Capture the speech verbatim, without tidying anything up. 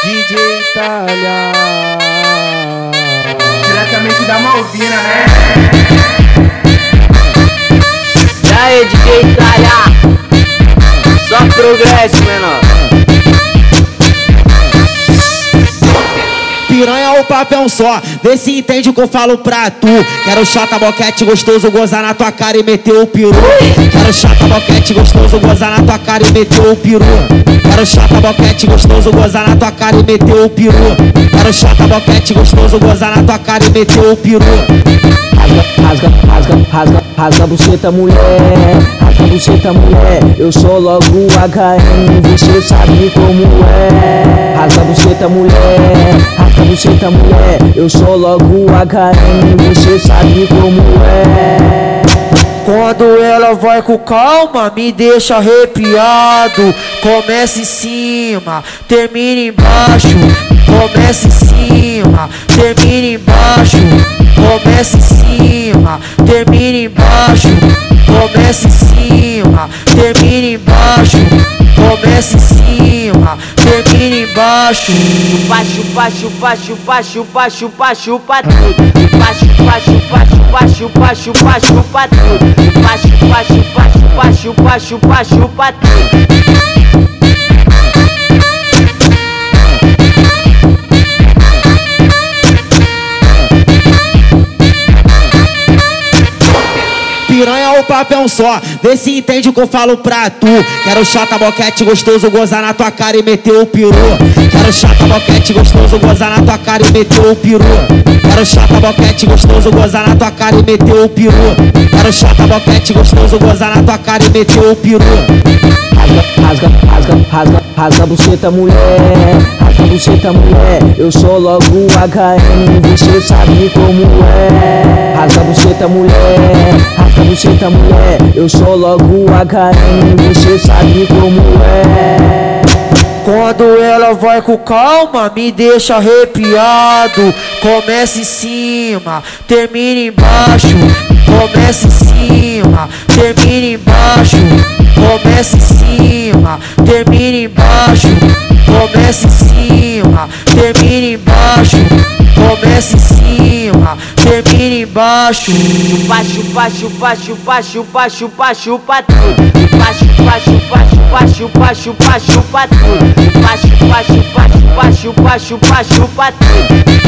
D J Itália, diretamente da Malvina, né? E aí, D J Itália, só progresso, menor. piranha, o papo é um só, vê se entende o que eu falo pra tu. Quero chata, boquete gostoso, gozar na tua cara e meter o peru. Quero chata, boquete gostoso, gozar na tua cara e meter o peru. Quero chata, boquete gostoso, gozar na tua cara e meter o peru. Quero chata, boquete gostoso, gozar na tua cara e meter o peru. Rasga, rasga, rasga, rasga a buceta, mulher. Rasga a buceta, mulher. Eu sou logo o H M, você sabe como é. Rasga a buceta, mulher. Rasga a buceta, mulher. Eu sou logo o H M, você sabe como é. Quando ela vai com calma, me deixa arrepiado. Começa em cima, termina embaixo. Começa em cima, termina embaixo. Começa em cima, termina embaixo. Começa em cima, termina embaixo. Começa em cima, termina embaixo. Chupa, chupa, chupa, chupa, chupa, chupa, chupa tudo. Chupa, chupa, chupa, chupa, chupa, chupa, chupa tudo. Chupa, chupa, chupa, chupa, chupa, chupa, chupa tudo. Piranha, o papo é um só, vê se entende o que eu falo pra tu. Quero chata, boquete gostoso, gozar na tua cara e meter o peru. Quero chata, boquete gostoso, gozar na tua cara e meter o peru. Quero chata, boquete gostoso, gozar na tua cara e meter o peru. Quero chata, boquete gostoso, gozar na tua cara e meter o peru. Rasga, rasga, rasga, rasga a buceta, mulher. Rasga a buceta, mulher. Eu sou logo o H M, você sabe como é. Rasga a buceta, mulher. Rasga a buceta, mulher. Eu sou logo o H M, você sabe como é. Quando ela vai com calma, me deixa arrepiado. Começa em cima, termina embaixo. Começa em cima, termina embaixo. Começa em cima, termina embaixo. Começa em cima, termina embaixo. Começa em cima, termina embaixo. Chupa, chupa, chupa, chupa, chupa, chupa, chupa tudo. Chupa, chupa, chupa, chupa, chupa, chupa, chupa tudo. Chupa, chupa, chupa, chupa, chupa, chupa, chupa tudo.